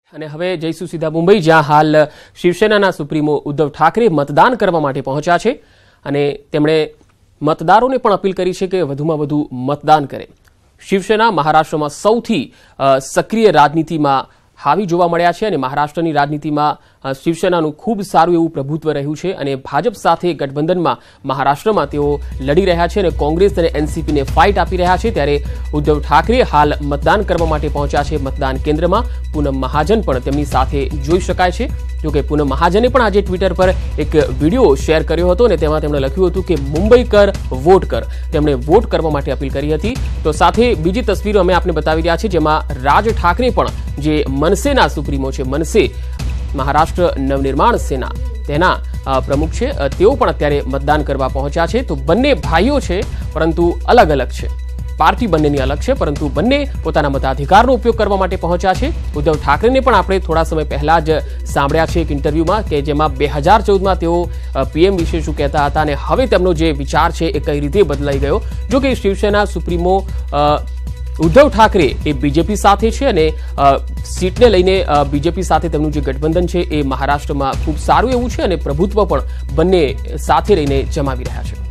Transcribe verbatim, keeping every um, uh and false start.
અને હવે જઈશું સીધા મુંબઈ, જ્યાં હાલ શિવસેનાના સુપ્રીમો ઉદ્ધવ ઠાકરે મતદાન કરવા માટે પહોંચ્યા છે અને તેમણે મતદારોને પણ અપીલ કરી છે કે વધુમાં વધુ મતદાન કરે. શિવસેના મહારાષ્ટ્રમાં સૌથી સક્રિય રાજનીતિમાં હાવી જોવા મળ્યા છે અને મહારાષ્ટ્રની રાજનીતિમાં શિવસેનાનું ખૂબ સારું એવું પ્રભુત્વ રહ્યું છે અને ભાજપ સાથે ગઠબંધનમાં મહારાષ્ટ્રમાં તેઓ લડી રહ્યા છે અને કોંગ્રેસ અને એનસીપીને ફાઇટ આપી રહ્યા છે. ત્યારે ઉદ્ધવ ઠાકરે હાલ મતદાન કરવા માટે પહોંચ્યા છે મતદાન કેન્દ્રમાં. પૂનમ મહાજન પણ તેમની સાથે જોઈ શકાય છે. જોકે પૂનમ મહાજને પણ આજે ટ્વિટર પર એક વિડીયો શેર કર્યો હતો અને તેમાં તેમણે લખ્યું હતું કે મુંબઈ કર વોટ કર. તેમણે વોટ કરવા માટે અપીલ કરી હતી. તો સાથે બીજી તસવીરો અમે આપને બતાવી રહ્યા છીએ, જેમાં રાજ ઠાકરે પણ, જે મનસેના સુપ્રીમો છે, મનસે મહારાષ્ટ્ર નવનિર્માણ સેના તેના પ્રમુખ છે, તેઓ પણ અત્યારે મતદાન કરવા પહોંચ્યા છે. તો બંને ભાઈઓ છે પરંતુ અલગ અલગ છે. પાર્ટી બંનેની અલગ છે પરંતુ બંને પોતાના મતાધિકારનો ઉપયોગ કરવા માટે પહોંચ્યા છે. ઉદ્ધવ ઠાકરેને પણ આપણે થોડા સમય પહેલા જ સાંભળ્યા છે એક ઇન્ટરવ્યુમાં, કે જેમાં બે હજાર ચૌદમાં તેઓ પીએમ વિશે શું કહેતા હતા અને હવે તેમનો જે વિચાર છે એ કઈ રીતે બદલાઈ ગયો. જો કે શિવસેના સુપ્રીમો ઉદ્ધવ ઠાકરે એ બીજેપી સાથે છે અને સીટને લઈને બીજેપી સાથે તેમનું જે ગઠબંધન છે એ મહારાષ્ટ્રમાં ખૂબ સારું એવું છે અને પ્રભુત્વ પણ બંને સાથે રહીને જમાવી રહ્યા છે.